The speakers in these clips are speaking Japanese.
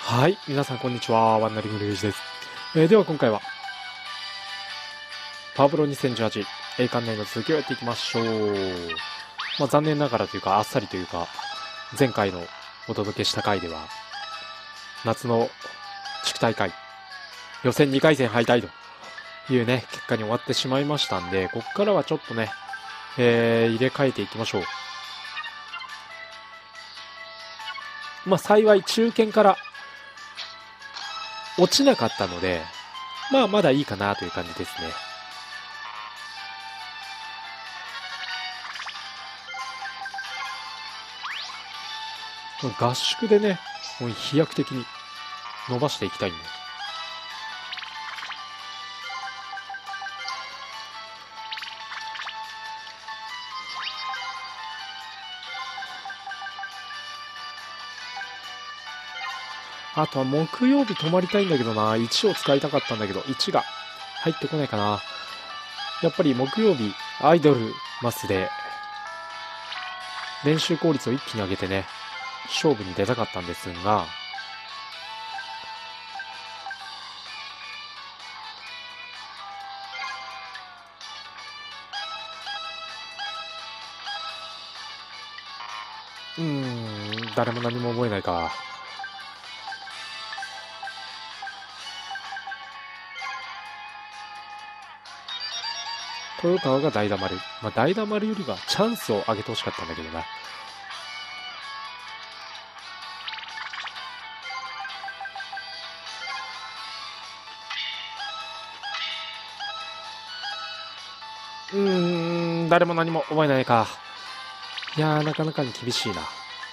はい、皆さんこんにちは。ワンナリングルージです。では今回は、パワプロ2018栄冠内の続きをやっていきましょう。残念ながらというか、あっさりというか、前回のお届けした回では、夏の地区大会、予選2回戦敗退というね、結果に終わってしまいましたんで、ここからはちょっとね、入れ替えていきましょう。幸い中堅から落ちなかったので、まだいいかなという感じですね。合宿でね、もう飛躍的に伸ばしていきたいんで。あとは木曜日泊まりたいんだけどな。1を使いたかったんだけど、1が入ってこないかな。やっぱり木曜日、アイドルマスで、練習効率を一気に上げてね、勝負に出たかったんですが、誰も何も覚えないか。豊川が代打丸。代打丸よりはチャンスを上げてほしかったんだけどな。誰も何も覚えないか。いやー、なかなかに厳しいな。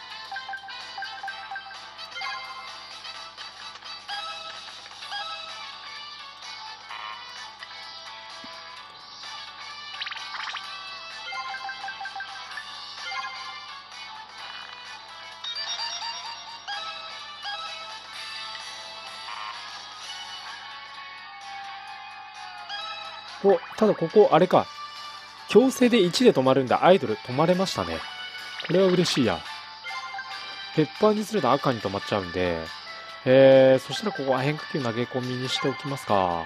ただここ、あれか。強制で1で止まるんだ。アイドル止まれましたね。これは嬉しいや。ペッパーにすると赤に止まっちゃうんで、そしたらここは変化球投げ込みにしておきますか。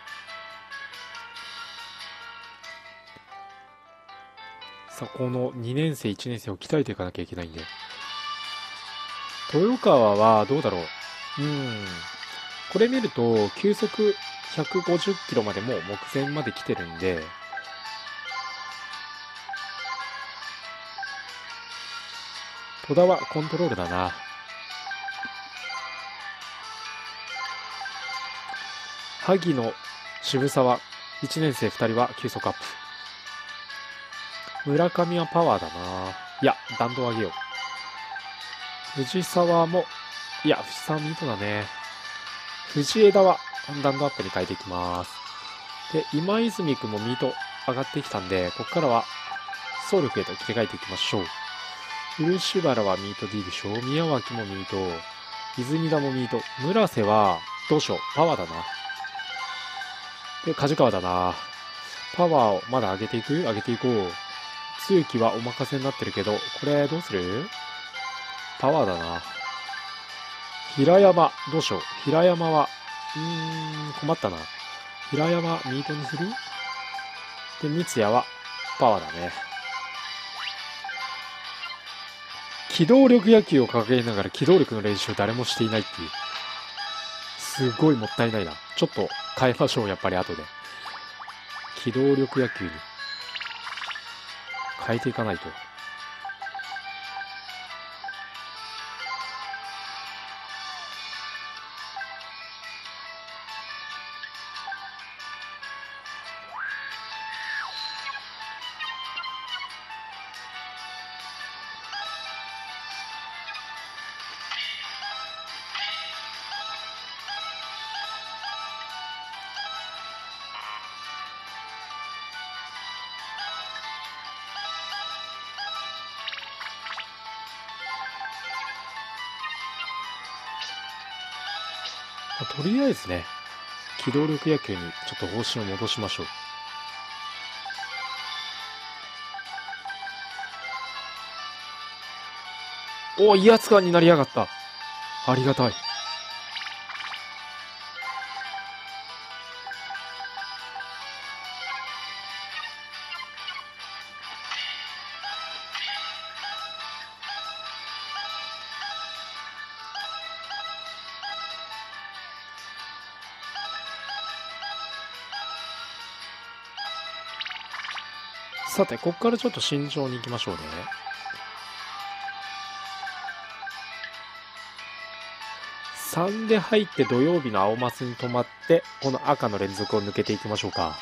さあ、この2年生、1年生を鍛えていかなきゃいけないんで。豊川はどうだろう。これ見ると、球速150キロまでもう目前まで来てるんで、戸田はコントロールだな。萩野、渋沢、1年生2人は球速アップ。村上はパワーだな。いや、弾道上げよう。藤沢も、いや、藤沢ミートだね。藤枝は弾道アップに変えていきます。で、今泉君もミート上がってきたんで、ここからは走力へと切り替えていきましょう。漆原はミート D でしょ。宮脇もミート。泉田もミート。村瀬は、どうしよう。パワーだな。で、梶川だな。パワーをまだ上げていこう。露木はお任せになってるけど、これどうする？パワーだな。平山、どうしよう。平山は、困ったな。平山、ミートにする？で、三ツ矢は、パワーだね。機動力野球を掲げながら機動力の練習誰もしていないっていう。すごいもったいないな。ちょっと変えましょう、やっぱり後で。機動力野球に変えていかないと。とりあえずね、機動力野球にちょっと方針を戻しましょう。威圧感になりやがった。ありがたい。 さて、ここからちょっと慎重に行きましょうね。3で入って土曜日の青マスに止まって、この赤の連続を抜けていきましょうか。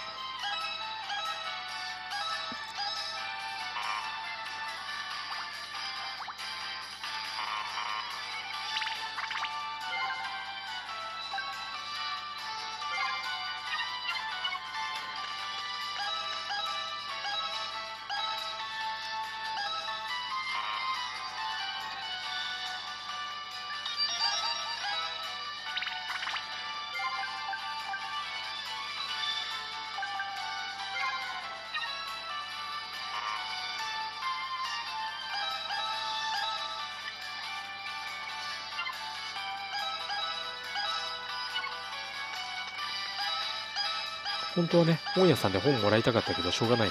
本当はね、本屋さんで本もらいたかったけど、しょうがないね。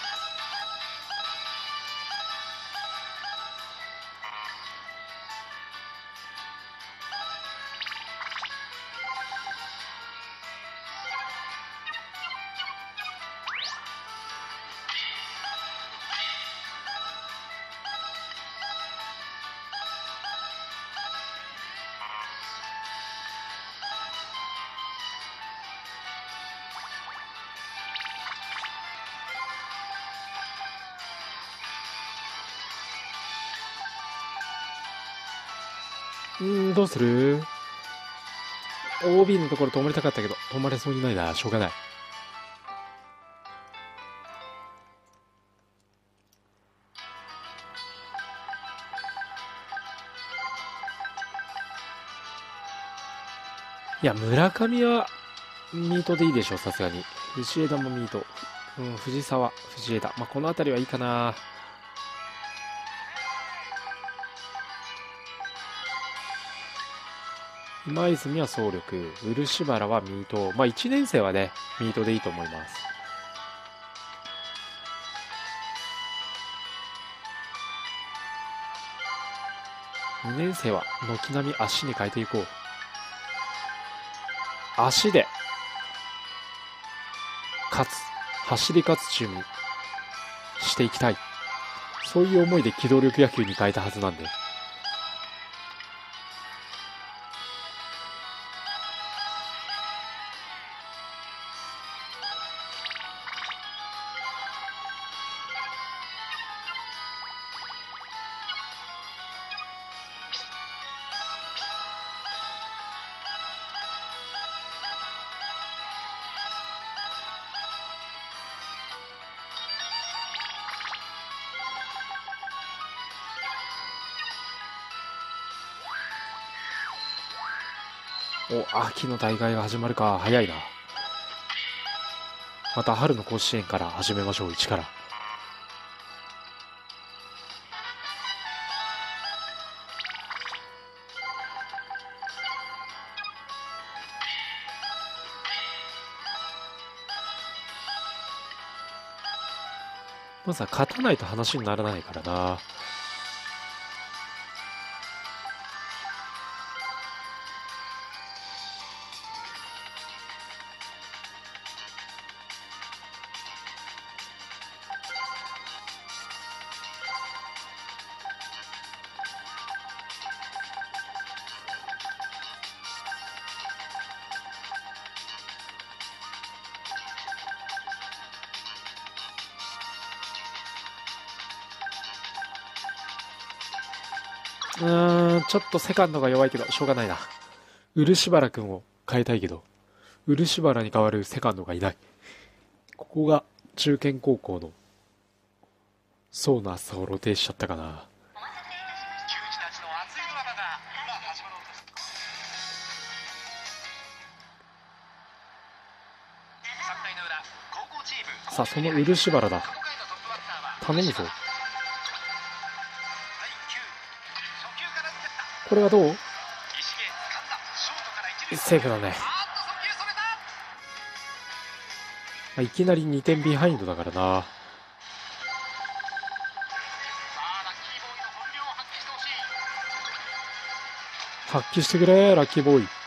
どうする？ OB のところ止まりたかったけど、止まれそうにないな。しょうがない。いや、村上はミートでいいでしょう、さすがに。藤枝もミート。藤沢、藤枝。この辺りはいいかな。今泉は総力、漆原はミート。1年生はね、ミートでいいと思います。2年生は軒並み足に変えていこう。足で勝つ、走り勝つチームにしていきたい。そういう思いで機動力野球に変えたはずなんで。秋の大会が始まるか。早いな。また春の甲子園から始めましょう。一から。まずは勝たないと話にならないからな。ちょっとセカンドが弱いけど、しょうがないな。漆原君を変えたいけど、漆原に代わるセカンドがいない。ここが中堅高校の層の厚さを露呈しちゃったかな。さあ、その漆原だ。頼むぞ。これはどう？セーフだね。いきなり2点ビハインドだからな。発揮してくれ、ラッキーボーイ。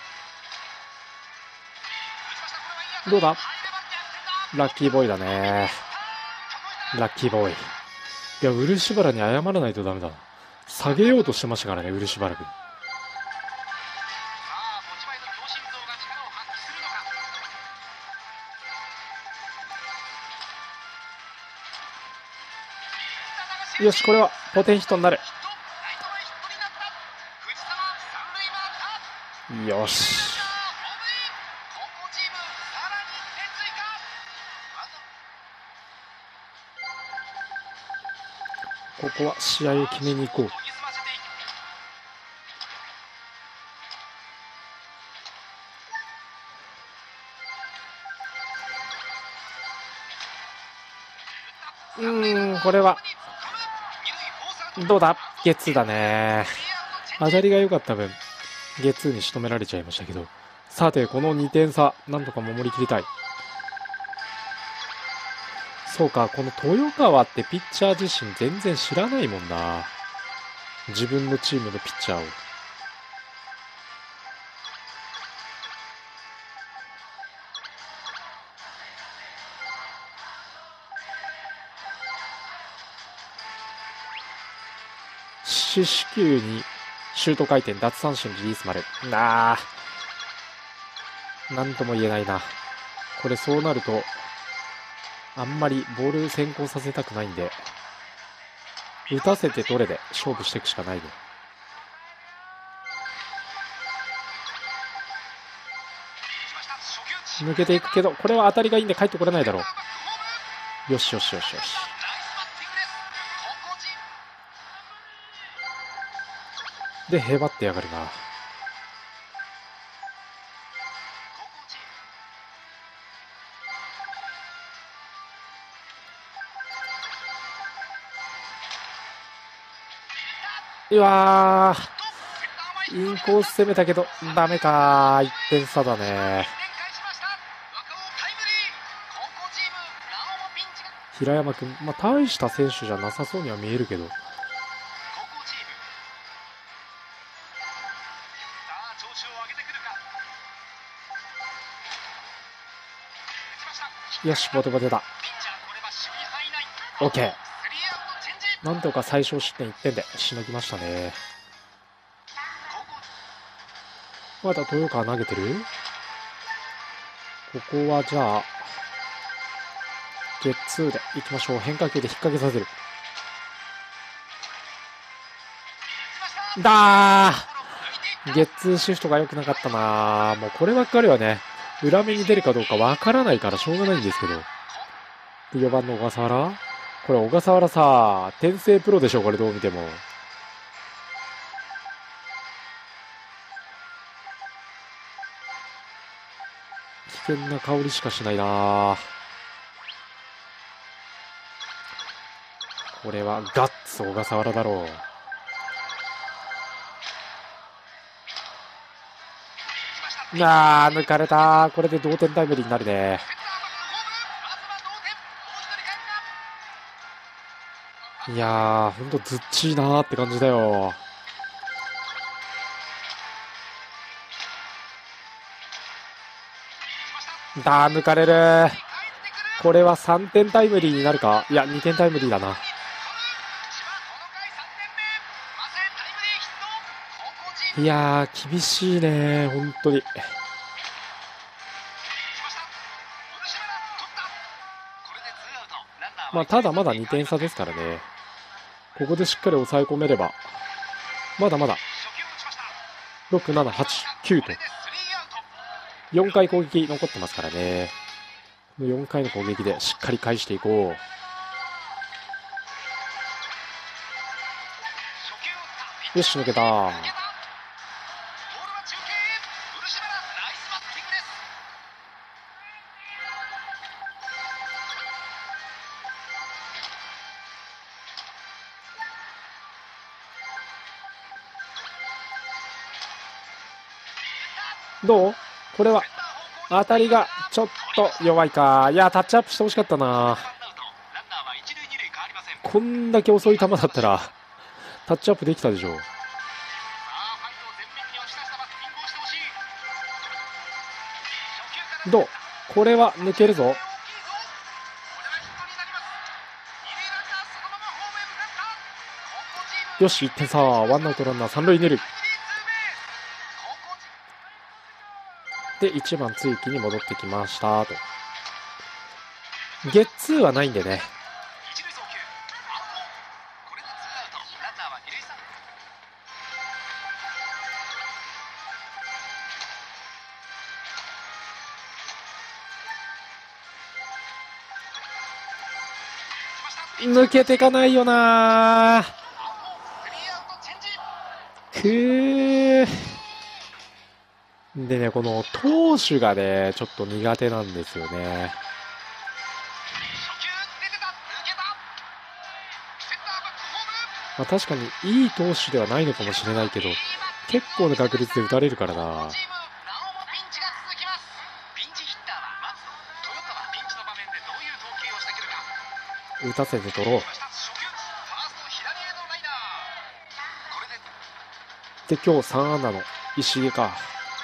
どうだ？ラッキーボーイだね。 ラッキーボーイ。いや、漆原に謝らないとダメだな。下げようとしてましたからね、漆原君。よし、これはポテンヒットになる。よし。ここは試合を決めに行こう。これはどうだ。ゲッツーだね。当たりが良かった分ゲッツーに仕留められちゃいましたけど、さてこの2点差なんとか守りきりたい。そうか、この豊川ってピッチャー自身全然知らないもんな、自分のチームのピッチャーを。四死球にシュート回転、奪三振、リリース丸。なんとも言えないな。これそうなるとあんまりボール先行させたくないんで、打たせてどれで勝負していくしかないね。抜けていくけど、これは当たりがいいんで帰ってこれないだろう。よしよしよしよし。で、へばってやがるな。うわー、インコース攻めたけどダメか。1点差だね。平山君、大した選手じゃなさそうには見えるけど、よし、ボテボテだ。 OK。 なんとか最小失点1点でしのぎましたね。まだ豊川投げてる。ここはじゃあゲッツーでいきましょう。変化球で引っ掛けさせる。ゲッツーシフトが良くなかったな。もうこればっかりはね、裏目に出るかどうかわからないからしょうがないんですけど。で、4番の小笠原、これ小笠原さ、転生プロでしょ、これどう見ても。危険な香りしかしないな。これはガッツ小笠原だろう。抜かれた。これで同点タイムリーになるね。いやー、ほんとずっちいなーって感じだよ。抜かれる。これは3点タイムリーになるか。いや、2点タイムリーだな。いやー、厳しいね、本当に。ただまだ2点差ですからね。ここでしっかり抑え込めれば、まだまだ6、7、8、9と4回攻撃残ってますからね。この4回の攻撃でしっかり返していこう。よし、抜けた。どう？これは当たりがちょっと弱いか。いや、タッチアップしてほしかったな。こんだけ遅い球だったらタッチアップできたでしょう。どう？これは抜けるぞ。 よし、1点差。ワンアウトランナー3塁2塁。で、1番追記に戻ってきましたと。ゲッツーはないんでね。抜けてかないよなー。でね、この投手がね、ちょっと苦手なんですよね。まあ、確かにいい投手ではないのかもしれないけど、結構な確率で打たれるからな。打たせて取ろう。で、今日3安打の石毛か。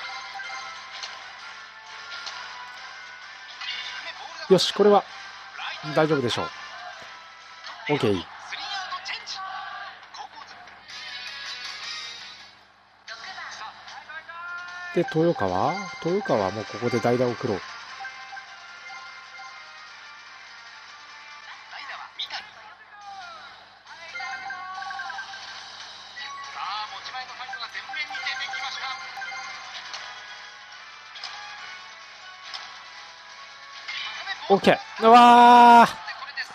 よし、これは大丈夫でしょう。 OK。 で、豊川はもうここで代打を送ろう。オッケー。うわー、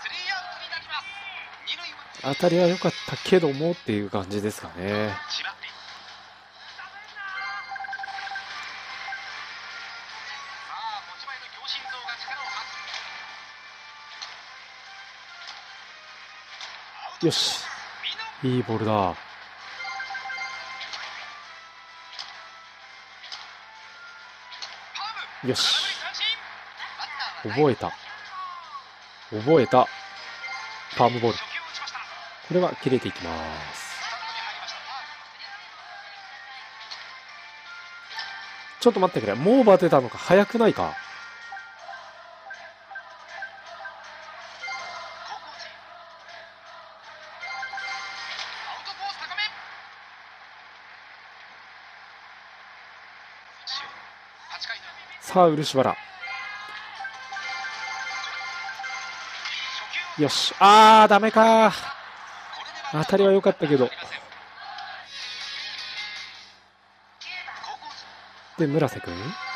当たりは良かったけどもっていう感じですかね。よし、いいボールだ。よし、覚えたパームボール。これは切れていきます。ちょっと待ってくれ、もうバテたのか。早くないか。さあ、漆原。よし、ダメか。当たりは良かったけど。で、村瀬君。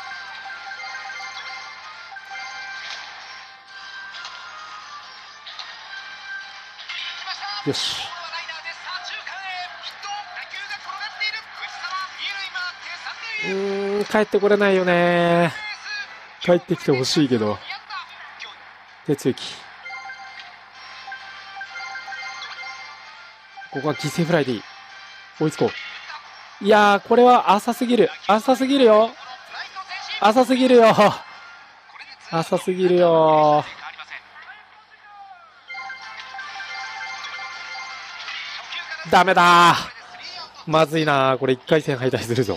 よし。帰ってこれないよね。帰ってきてほしいけど。哲之。ここは犠牲フライでいい。追いつこう。いやー、これは浅すぎるよ。浅すぎるよ。ダメだー。まずいなー。これ1回戦敗退するぞ。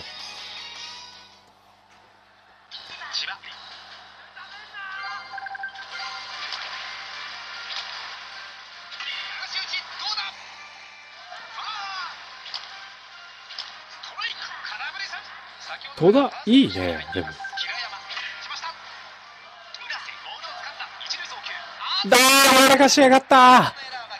戸田いいね。でもやらかしやがった。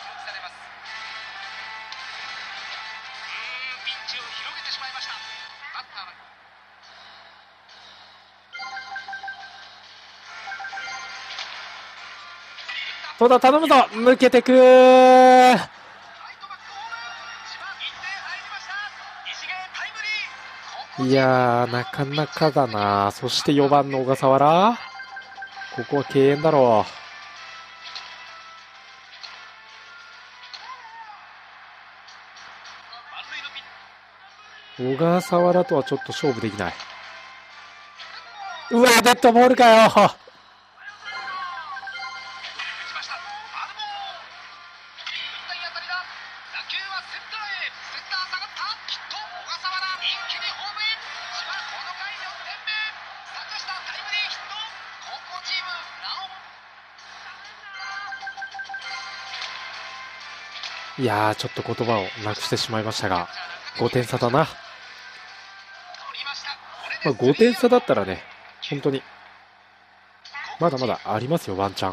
戸田頼むぞ。抜けてくー。いやー、なかなかだな。そして4番の小笠原。ここは敬遠だろう。小笠原とはちょっと勝負できない。うわ、デッドボールかよ。 いやー、ちょっと言葉をなくしてしまいましたが、5点差だな。まあ、5点差だったらね、本当に、まだまだありますよ、ワンチャン。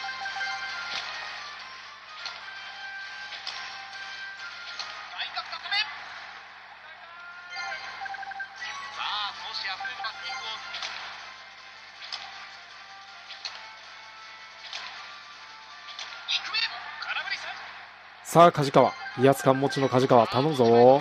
さあ、梶川。威圧感持ちの梶川、頼むぞ。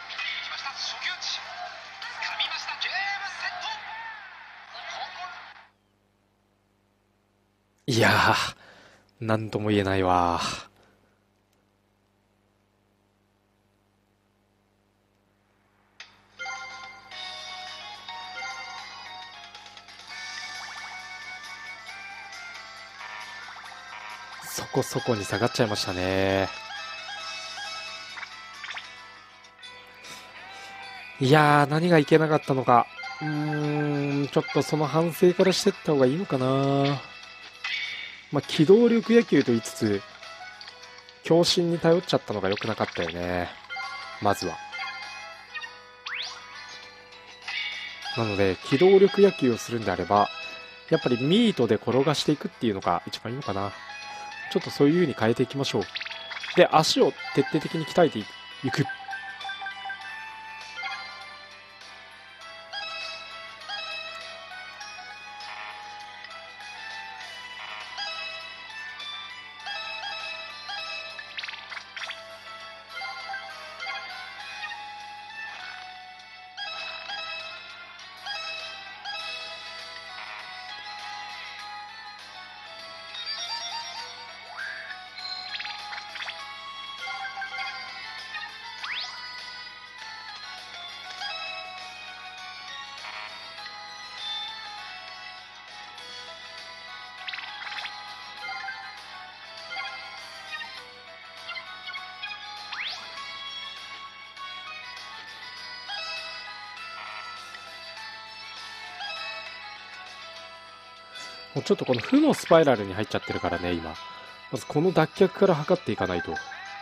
いやー、なんとも言えないわ。そこそこに下がっちゃいましたね。いやー、何がいけなかったのか。ちょっとその反省からしてった方がいいのかな。まあ、機動力野球と言いつつ、強心に頼っちゃったのが良くなかったよね。まずは。なので、機動力野球をするんであれば、やっぱりミートで転がしていくっていうのが一番いいのかな。ちょっとそういう風に変えていきましょう。で、足を徹底的に鍛えていく。もうちょっとこの負のスパイラルに入っちゃってるからね、今。まずこの脱却から測っていかないと。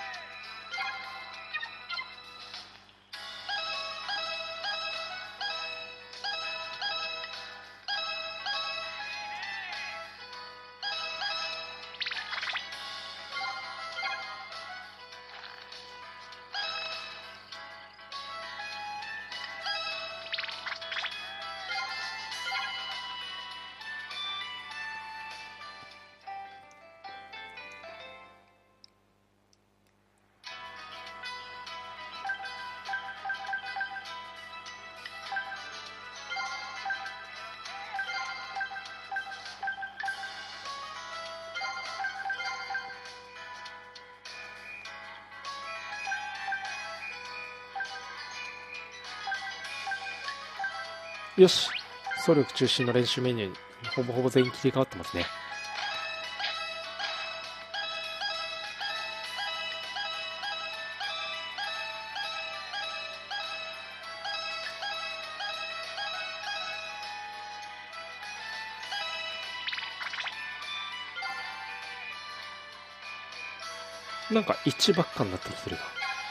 よし。走力中心の練習メニューにほぼほぼ全員切り替わってますね。なんか1ばっかになってきてるな。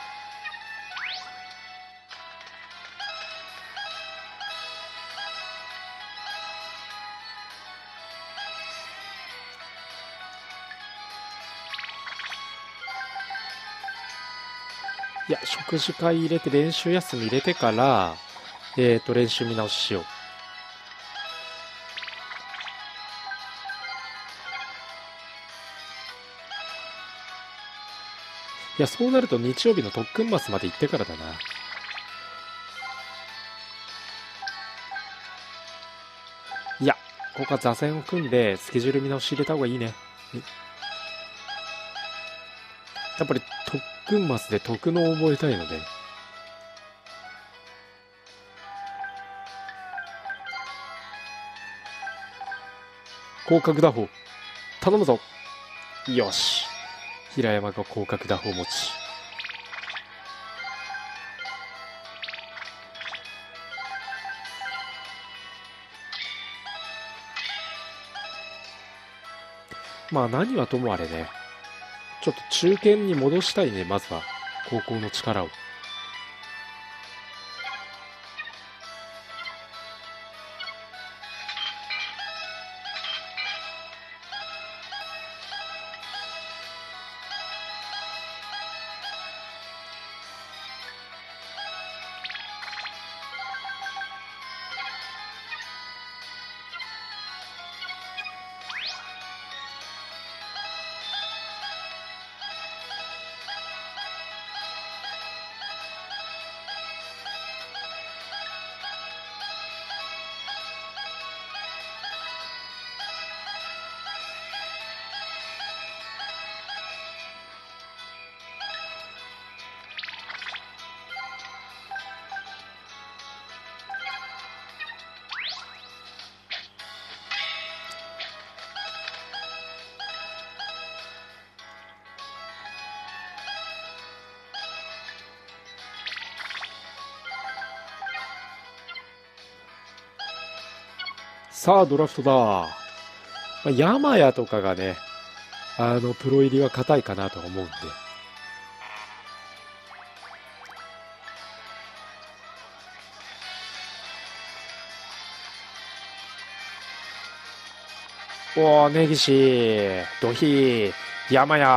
いや、食事会入れて練習休み入れてから、練習見直ししよう。いや、そうなると日曜日の特訓マスまで行ってからだな。いや、ここは座禅を組んでスケジュール見直し入れた方がいいね。やっぱり特訓マスで特能を覚えたいので。広角打法。頼むぞ。よし。平山が広角打法持ち。まあ何はともあれね。 ちょっと中堅に戻したいね、まずは。高校の力を。さあ、ドラフトだ。山谷とかがね、プロ入りは硬いかなと思うんで。おー、根岸、土肥、山谷。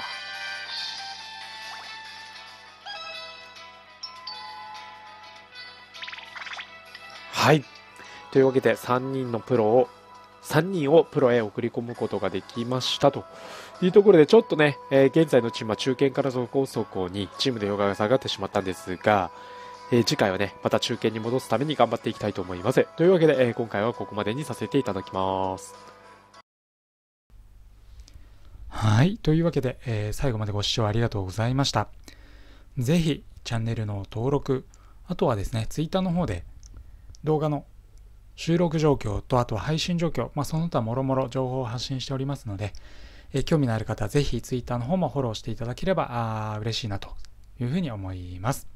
はい。というわけで3人をプロへ送り込むことができましたというところで、ちょっとね、現在のチームは中堅からそこそこにチームの評価が下がってしまったんですが、次回はね、また中堅に戻すために頑張っていきたいと思います。というわけで、今回はここまでにさせていただきます。 はい。というわけで、最後までご視聴ありがとうございました。ぜひ、チャンネルの登録、あとはですね、Twitter の方で動画の収録状況と、あとは配信状況、その他もろもろ情報を発信しておりますので、興味のある方はぜひ Twitter の方もフォローしていただければ嬉しいなというふうに思います。